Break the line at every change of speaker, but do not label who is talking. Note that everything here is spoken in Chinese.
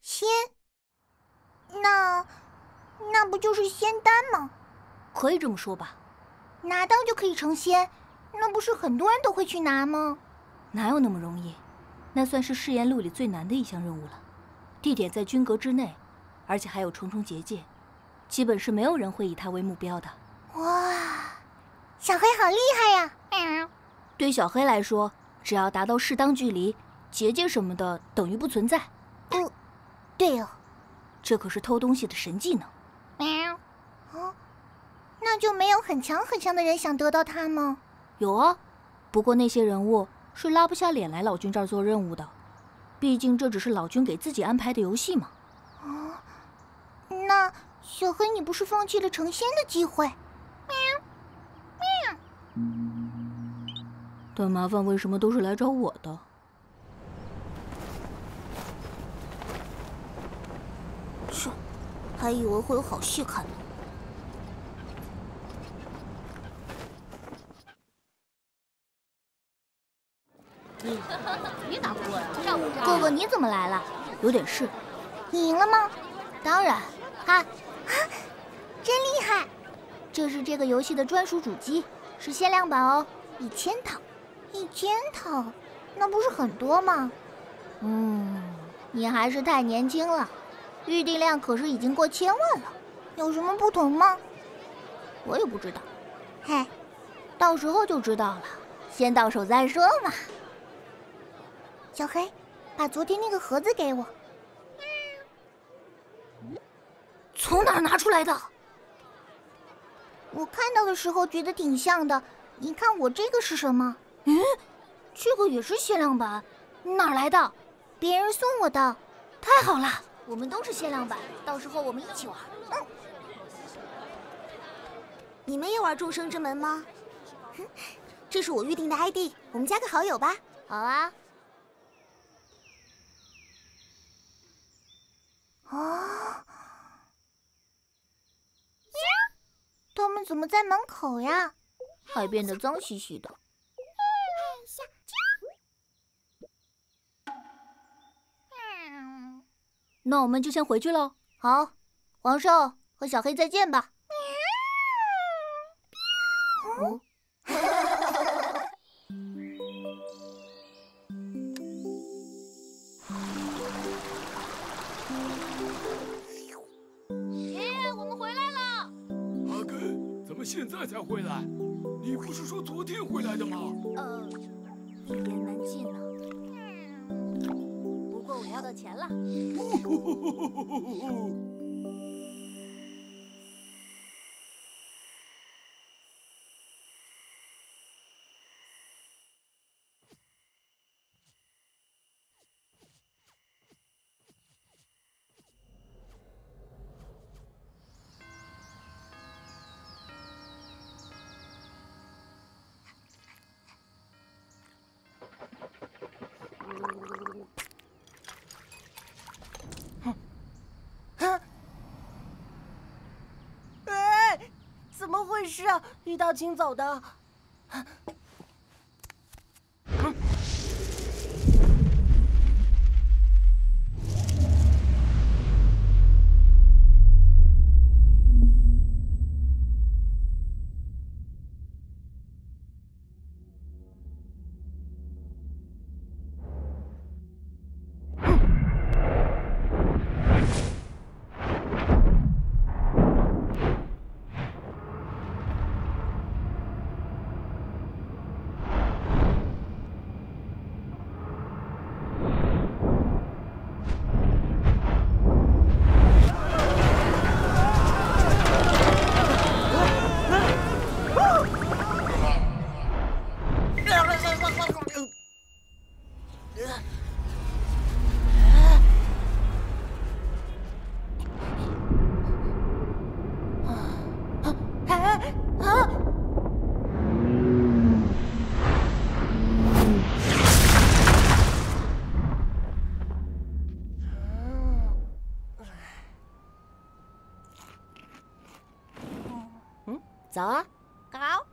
仙？那不就是仙丹吗？
可以这么说吧。
拿到就可以成仙，那不是很多人都会去拿吗？
哪有那么容易？那算是试验路里最难的一项任务了。地点在军阁之内，而且还有重重结界，基本是没有人会以它为目标的。
哇，小黑好厉害呀！
对小黑来说，只要达到适当距离，结界什么的等于不存在。
对哦，
这可是偷东西的神技能。
那就没有很强很强的人想得到它吗？
有啊，不过那些人物是拉不下脸来老君这儿做任务的，毕竟这只是老君给自己安排的游戏嘛。
那小黑，你不是放弃了成仙的机会？
但麻烦为什么都是来找我的？
是，还以为会有好戏看呢。
别打过呀！哥哥，你怎么来了？有点事。
你赢了吗？
当然。看，
真厉害！
这是这个游戏的专属主机，是限量版哦
，1000套。1000套，那不是很多吗？
你还是太年轻了，预订量可是已经过1000万了。
有什么不同吗？
我也不知道。
嘿，
到时候就知道了，先到手再说嘛。
小黑，把昨天那个盒子给我。
从哪儿拿出来的？
我看到的时候觉得挺像的。你看我这个是什么？
这个也是限量版，哪儿来的？
别人送我的。
太好了，我们都是限量版，到时候我们一起玩。
你们也玩众生之门吗？这是我预定的 ID， 我们加个好友吧。
好啊。
他们怎么在门口呀？
还变得脏兮兮的。那我们就先回去喽。好，皇寿和小黑再见吧。我们回来了。
阿根，怎么现在才回来？你不是说昨天回来的吗？
一言难尽呢。不过我要到钱了。
怎么回事啊？一大清早的。
早啊。
好。